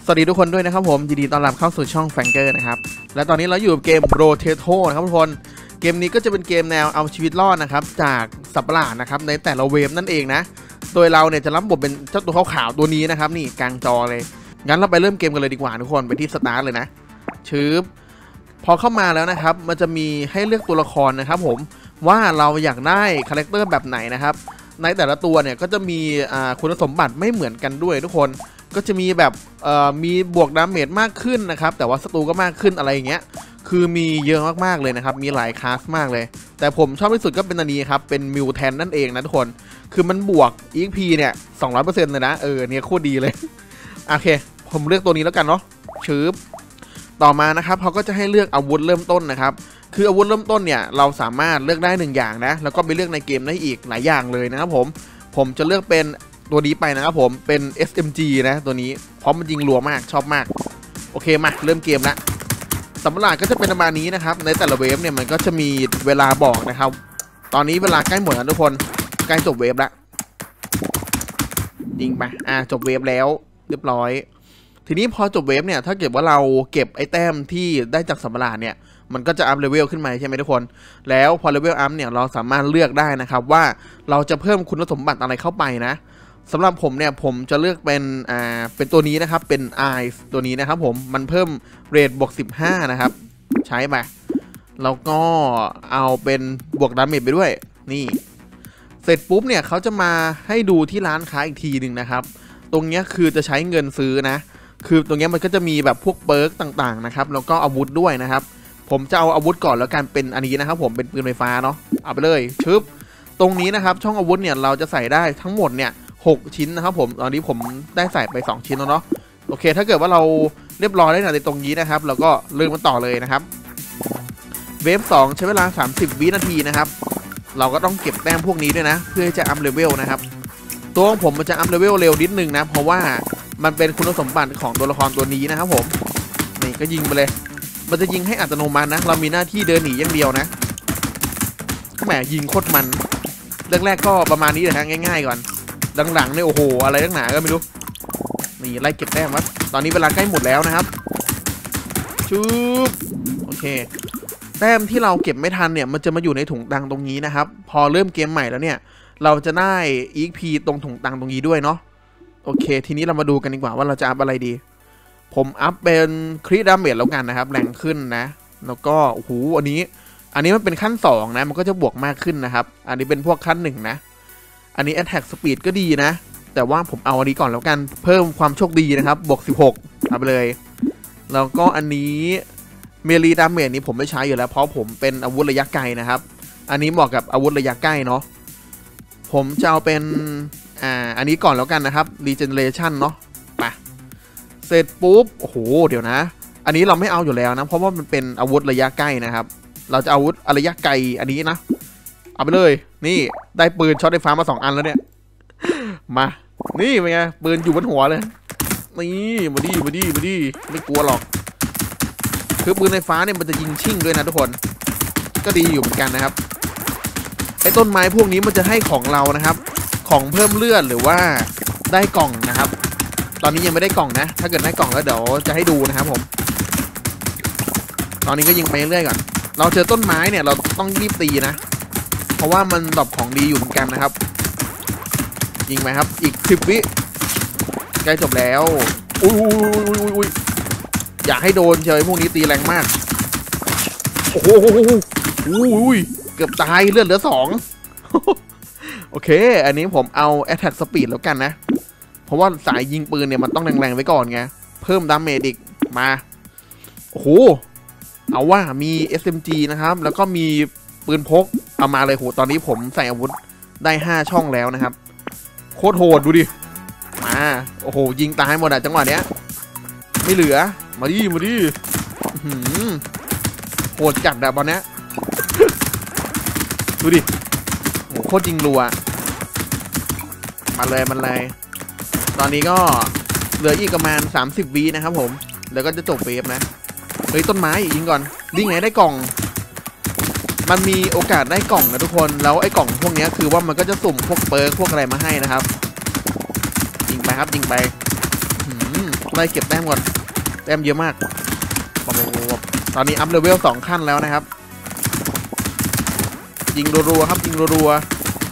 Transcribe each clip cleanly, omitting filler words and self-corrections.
สวัสดีทุกคนด้วยนะครับผมยินดีต้อนรับเข้าสู่ช่องแฟงเกอร์นะครับและตอนนี้เราอยู่กับเกมโรเทโตนะครับทุกคนเกมนี้ก็จะเป็นเกมแนวเอาชีวิตรอดนะครับจากสัตว์ประหลาดนะครับในแต่ละเวฟนั่นเองนะโดยเราเนี่ยจะรับบทเป็นเจ้าตัวขาวๆตัวนี้นะครับนี่กลางจอเลยงั้นเราไปเริ่มเกมกันเลยดีกว่าทุกคนไปที่สตาร์ทเลยนะชืบพอเข้ามาแล้วนะครับมันจะมีให้เลือกตัวละครนะครับผมว่าเราอยากได้คาแรคเตอร์แบบไหนนะครับในแต่ละตัวเนี่ยก็จะมีคุณสมบัติไม่เหมือนกันด้วยทุกคนก็จะมีแบบมีบวกดาเมจมากขึ้นนะครับแต่ว่าศัตรูก็มากขึ้นอะไรอย่างเงี้ยคือมีเยอะมากๆเลยนะครับมีหลายคลาสมากเลยแต่ผมชอบที่สุดก็เป็นอันนี้ครับเป็นมิวแทนนั่นเองนะทุกคนคือมันบวก EXP เนี่ย 200% เลยนะเนี่ยโคตรดีเลยโอเคผมเลือกตัวนี้แล้วกันเนาะชืบต่อมานะครับเขาก็จะให้เลือกอาวุธเริ่มต้นนะครับคืออาวุธเริ่มต้นเนี่ยเราสามารถเลือกได้1อย่างนะแล้วก็ไปเลือกในเกมได้อีกหลายอย่างเลยนะครับผมจะเลือกเป็นตัวนี้ไปนะครับผมเป็น SMG นะตัวนี้เพราะมันยิงรัวมากชอบมากโอเคมาเริ่มเกมละสำหรับก็จะเป็นประมาณนี้นะครับในแต่ละเวฟเนี่ยมันก็จะมีเวลาบอกนะครับตอนนี้เวลาใกล้หมดแล้วทุกคนใกล้จบเวฟละยิงไปจบเวฟแล้วเรียบร้อยทีนี้พอจบเวฟเนี่ยถ้าเกิดว่าเราเก็บไอแต้มที่ได้จากสัมปราเนี่ยมันก็จะอัพเลเวลขึ้นมาใช่ไหมทุกคนแล้วพอเลเวลอัพเนี่ยเราสามารถเลือกได้นะครับว่าเราจะเพิ่มคุณสมบัติอะไรเข้าไปนะสำหรับผมเนี่ยผมจะเลือกเป็นตัวนี้นะครับเป็น Eyes ตัวนี้นะครับผมมันเพิ่มเรทบวก15นะครับใช้ไปแล้วก็เอาเป็นบวกดาเมจไปด้วยนี่เสร็จปุ๊บเนี่ยเขาจะมาให้ดูที่ร้านค้าอีกทีหนึ่งนะครับตรงนี้คือจะใช้เงินซื้อนะคือตรงนี้มันก็จะมีแบบพวกเปิร์กต่างๆนะครับแล้วก็อาวุธด้วยนะครับผมจะเอาอาวุธก่อนแล้วกันเป็นอันนี้นะครับผมเป็นปืนไฟฟ้าเนาะเอาไปเลยชึบตรงนี้นะครับช่องอาวุธเนี่ยเราจะใส่ได้ทั้งหมดเนี่ย6 ชิ้นนะครับผมตอนนี้ผมได้ใส่ไป2 ชิ้นแล้วเนาะโอเคถ้าเกิดว่าเราเรียบร้อยได้ในตรงนี้นะครับเราก็เริ่มกันต่อเลยนะครับเวฟ2ใช้เวลา30 วินาทีนะครับเราก็ต้องเก็บแต้มพวกนี้ด้วยนะเพื่อจะอัพเลเวลนะครับตัวของผมมันจะอัพเลเวลเร็วนิดนึงนะเพราะว่ามันเป็นคุณสมบัติของตัวละครตัวนี้นะครับผมนี่ก็ยิงไปเลยมันจะยิงให้อัตโนมัตินะเรามีหน้าที่เดินหนีอย่างเดียวนะแหมยิงโคตรมันแรกๆก็ประมาณนี้เลยฮะง่ายๆก่อนหลังๆเนี่ยโอ้โหอะไรตั้งหนาก็ไม่รู้นี่ไล่เก็บแต้มครับตอนนี้เวลาใกล้หมดแล้วนะครับชุบโอเคแต้มที่เราเก็บไม่ทันเนี่ยมันจะมาอยู่ในถุงตังตรงนี้นะครับพอเริ่มเกมใหม่แล้วเนี่ยเราจะได้ EXP ตรงถุงตังตรงนี้ด้วยเนาะโอเคทีนี้เรามาดูกันดีกว่าว่าเราจะอัพอะไรดีผมอัพเป็นคริดาเมจแล้วกันนะครับแรงขึ้นนะแล้วก็โอ้โหอันนี้มันเป็นขั้น2นะมันก็จะบวกมากขึ้นนะครับอันนี้เป็นพวกขั้น1นะอันนี้ Attack Speed ก็ดีนะแต่ว่าผมเอาอันนี้ก่อนแล้วกันเพิ่มความโชคดีนะครับบวก16เอาไปเลยแล้วก็อันนี้เมลีดาเมจนี้ผมไม่ใช้อยู่แล้วเพราะผมเป็นอาวุธระยะไกลนะครับอันนี้เหมาะกับอาวุธระยะใกล้เนาะผมจะเอาเป็นอันนี้ก่อนแล้วกันนะครับ Regeneration เนาะไปเสร็จปุ๊บโอ้โหเดี๋ยวนะอันนี้เราไม่เอาอยู่แล้วนะเพราะว่ามันเป็นอาวุธระยะใกล้นะครับเราจะอาวุธระยะไกลอันนี้นะเอาไปเลยนี่ได้ปืนช็อตไฟฟ้ามา2 อันแล้วเนี่ยมานี่เป็นไงปืนอยู่บนหัวเลยนี่มาดิไม่กลัวหรอกคือปืนไฟฟ้าเนี่ยมันจะยิงชิ่งด้วยนะทุกคนก็ดีอยู่เหมือนกันนะครับไอ้ต้นไม้พวกนี้มันจะให้ของเรานะครับของเพิ่มเลือดหรือว่าได้กล่องนะครับตอนนี้ยังไม่ได้กล่องนะถ้าเกิดได้กล่องแล้วเดี๋ยวจะให้ดูนะครับผมตอนนี้ก็ยิงไปเรื่อยก่อนเราเจอต้นไม้เนี่ยเราต้องรีบตีนะเพราะว่ามันดรอปของดีอยู่เหมือนกันนะครับยิงไปครับอีก10 วิใกล้จบแล้วอุ้ยอยากให้โดนเฉยพวกนี้ตีแรงมากโอ้โหเกือบตายเลือดเหลือ2โอเคอันนี้ผมเอา Attack Speed แล้วกันนะเพราะว่าสายยิงปืนเนี่ยมันต้องแรงๆไว้ก่อนไงเพิ่มดาเมจอีกมาโอ้โหเอาว่ามี SMG นะครับแล้วก็มีปืนพกเอามาเลยโหตอนนี้ผมใส่อาวุธได้5 ช่องแล้วนะครับโคตรโหดดูดิมาโอ้โหยิงตายหมดอะจังหวะเนี้ยไม่เหลือมาดิโหดจัดอะบอลเนี้ยดูดิโหโคตรยิงรัวมันเลยตอนนี้ก็เหลืออีกประมาณ30 วินะครับผมแล้วก็จะจบเวฟนะเฮ้ยต้นไม้ยิงก่อนนี่ไงได้กล่องมันมีโอกาสได้กล่องนะทุกคนแล้วไอ้กล่องพวกนี้คือว่ามันก็จะสุ่มพวกเปิร์กพวกอะไรมาให้นะครับยิงไปครับยิงไปไล่เก็บแต้มก่อนแต้มเยอะมากตอนนี้อัพเลเวล2ขั้นแล้วนะครับยิงรัวๆครับยิงรัว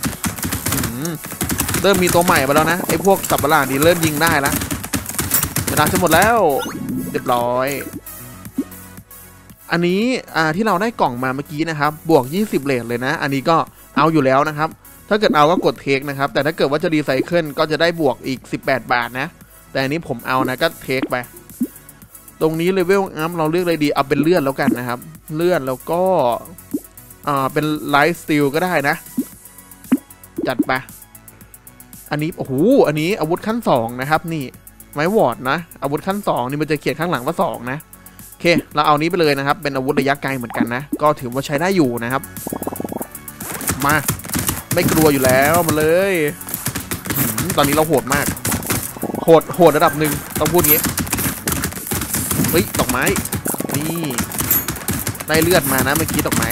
ๆเริ่มมีตัวใหม่ไปแล้วนะไอ้พวกสับประหลาดนี่เริ่มยิงได้แล้วเวลาจะหมดแล้วเรียบร้อยอันนี้ที่เราได้กล่องมาเมื่อกี้นะครับบวก20เหรียญเลยนะอันนี้ก็เอาอยู่แล้วนะครับถ้าเกิดเอาก็กดเทคนะครับแต่ถ้าเกิดว่าจะรีไซเคิลก็จะได้บวกอีก18 บาทนะแต่อันนี้ผมเอานะก็เทคไปตรงนี้เลเวลอัพเราเลือกอะไรดีเอาเป็นเลื่อนแล้วกันนะครับเลื่อนแล้วก็เป็นไลฟ์สตีลก็ได้นะจัดไปอันนี้โอ้โหอันนี้อาวุธขั้น2นะครับนี่ไม้วอร์ดนะอาวุธขั้น2นี่มันจะเขียนข้างหลังว่า2นะโอเคเราเอานี้ไปเลยนะครับเป็นอาวุธระยะไกลเหมือนกันนะก็ถือว่าใช้ได้อยู่นะครับมาไม่กลัวอยู่แล้วมาเลยตอนนี้เราโหดมากโหดระดับหนึ่งต้องพูดงี้เฮ้ยดอกไม้นี่ได้เลือดมานะเมื่อกี้ดอกไม้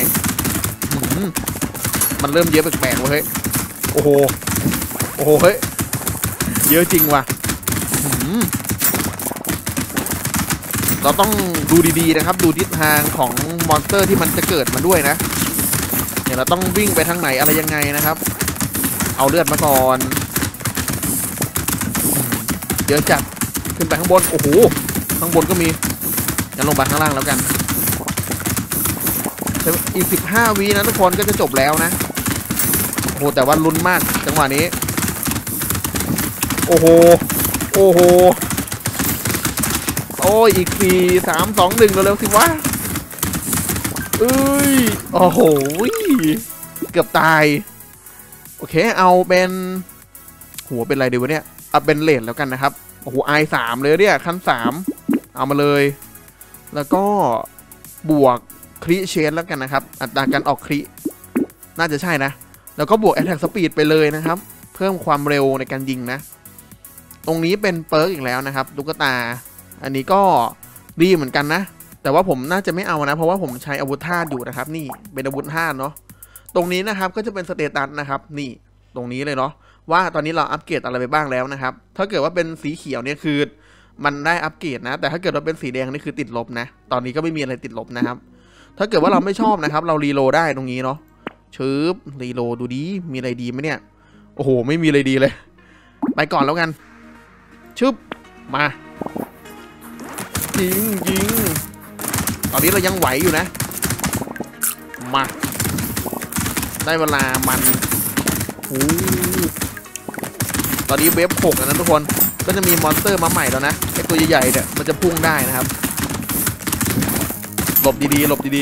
มันเริ่มเยอะแปลกๆเว้ยโอ้โหเฮ้ยเยอะจริงว่ะเราต้องดูดีๆนะครับดูทิศทางของมอนสเตอร์ที่มันจะเกิดมาด้วยนะเนี่ยเราต้องวิ่งไปทางไหนอะไรยังไงนะครับเอาเลือดมาก่อนเยอะจัดขึ้นไปข้างบนโอ้โหข้างบนก็มีงั้นลงไปข้างล่างแล้วกันอีก15 วินะทุกคนก็จะจบแล้วนะโอ้โหแต่ว่าลุ้นมากจังหวะนี้โอ้โหโอ้ยอีก4 3 2 1เร็วๆสิวะเอ้ยโอ้โหเกือบตายโอเคเอาเป็นหัวเป็นอะไรดีวะเนี่ยเอาเป็นเลนแล้วกันนะครับโอ้โหI3เลยเนี่ยขั้น3เอามาเลยแล้วก็บวกคริเชนแล้วกันนะครับอัตราการออกคริน่าจะใช่นะแล้วก็บวกแอทแทกสปีดไปเลยนะครับเพิ่มความเร็วในการยิงนะตรงนี้เป็นเปิร์กอีกแล้วนะครับตุ๊กตาอันนี้ก็ดีเหมือนกันนะแต่ว่าผมน่าจะไม่เอานะเพราะว่าผมใช้อาวุธธาตุอยู่นะครับนี่เป็นอาวุธธาตุเนาะตรงนี้นะครับก็จะเป็นสเตตัสนะครับนี่ตรงนี้เลยเนาะว่าตอนนี้เราอัปเกรดอะไรไปบ้างแล้วนะครับถ้าเกิดว่าเป็นสีเขียวเนี่ยคือมันได้อัปเกรดนะแต่ถ้าเกิดว่าเป็นสีแดงนี่คือติดลบนะตอนนี้ก็ไม่มีอะไรติดลบนะครับถ้าเกิดว่าเราไม่ชอบนะครับเรารีโหลดได้ตรงนี้เนาะชืบรีโหลดดูดีมีอะไรดีไหมเนี่ยโอ้โหไม่มีอะไรดีเลยไปก่อนแล้วกันชึบมายิงตอนนี้เรายังไหวอยู่นะมาได้เวลามันตอนนี้เวฟ6นะทุกคนก็จะมีมอนสเตอร์มาใหม่แล้วนะไอตัวใหญ่ๆเนี่ยมันจะพุ่งได้นะครับหลบดี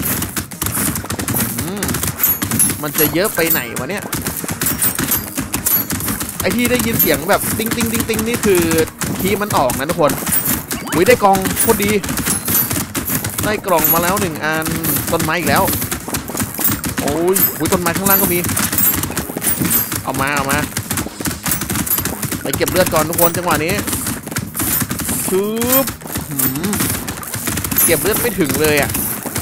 มันจะเยอะไปไหนวะเนี่ยไอที่ได้ยินเสียงแบบติ้งนี่คือคีย์มันออกนะทุกคนได้กล่องโคตรดีได้กล่องมาแล้ว1 อันต้นไม้อีกแล้วโอ้ยต้นไม้ข้างล่างก็มีเอามาไปเก็บเลือดก่อนทุกคนจังหวะนี้ชืบเก็บเลือดไม่ถึงเลยอ่ะ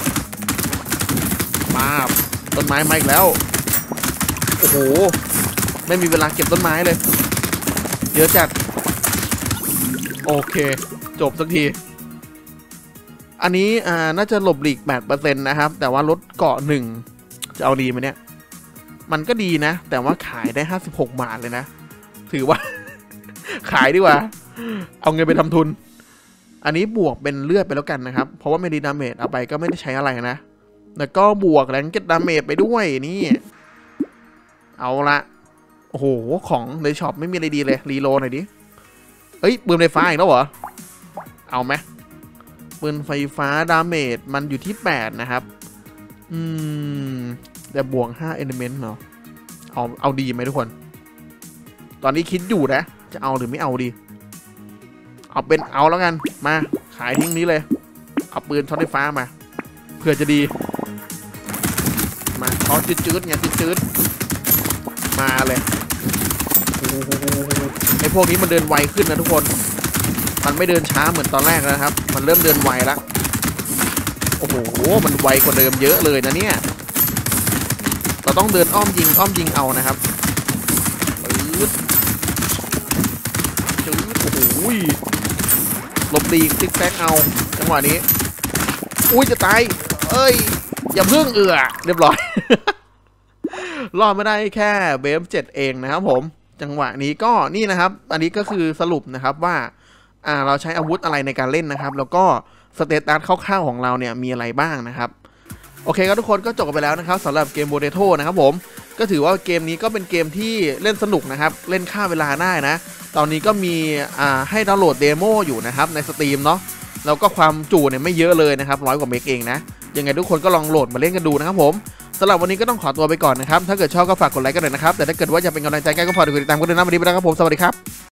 มาต้นไม้มาอีกแล้วโอ้โหไม่มีเวลาเก็บต้นไม้เลยเยอะจัดโอเคจบสักทีอันนี้น่าจะหลบหลีก 8% นะครับแต่ว่าลดเกาะ1จะเอาดีไหมเนี่ยมันก็ดีนะแต่ว่าขายได้56 บาทเลยนะถือว่า ขายดีกว่าเอาเงินไปทำทุนอันนี้บวกเป็นเลือดไปแล้วกันนะครับเพราะว่าไม่ดีดาเมจเอาไปก็ไม่ได้ใช้อะไรนะแล้วก็บวกแรงเก็ตดาเมจไปด้วยนี่เอาละโอ้โหของในช็อปไม่มีอะไรดีเลยรีโหลดหน่อยดิเอ้ยปืนไฟฟ้าอีกแล้วเหรอเอาไหมปืนไฟฟ้าดาเมจมันอยู่ที่8นะครับแต่บวก5 element เนาะเอาดีไหมทุกคนตอนนี้คิดอยู่นะจะเอาหรือไม่เอาดีเอาแล้วกันมาขายทิ้งนี้เลยเอาปืนช็อตไฟฟ้ามาเพื่อจะดีมาช็อตจืดๆเนี่ยจืดๆมาเลยไอพวกนี้มันเดินไวขึ้นนะทุกคนมันไม่เดินช้าเหมือนตอนแรกนะครับมันเริ่มเดินไวแล้วโอ้โหมันไวกว่าเดิมเยอะเลยนะเนี่ยเราต้องเดินอ้อมยิงเอานะครับจืดโอ้โหหลบดีซิกแซกเอาจังหวะนี้อุ้ยจะตายเอ้ยอย่าเพิ่งเรียบร้อย รอดไม่ได้แค่เวฟ7เองนะครับผมจังหวะนี้ก็นี่นะครับอันนี้ก็คือสรุปนะครับว่าเราใช้อาวุธอะไรในการเล่นนะครับแล้วก็สเตตัสคร่าวๆของเราเนี่ยมีอะไรบ้างนะครับโอเคครับทุกคนก็จบกันไปแล้วนะครับสำหรับเกมโบเตโต้นะครับผมก็ถือว่าเกมนี้ก็เป็นเกมที่เล่นสนุกนะครับเล่นฆ่าเวลาได้นะตอนนี้ก็มีให้ดาวน์โหลดเดโมอยู่นะครับในสตรีมเนาะแล้วก็ความจุเนี่ยไม่เยอะเลยนะครับ100 กว่าเมกเองนะยังไงทุกคนก็ลองโหลดมาเล่นกันดูนะครับผมสำหรับวันนี้ก็ต้องขอตัวไปก่อนนะครับถ้าเกิดชอบก็ฝากกดไลค์กันหน่อยนะครับแต่ถ้าเกิดว่าอยากเป็นกำลังใจก็พอติดตามกันด้วยนะวันนี้ไปแล้วครับผมสวัสดีครับ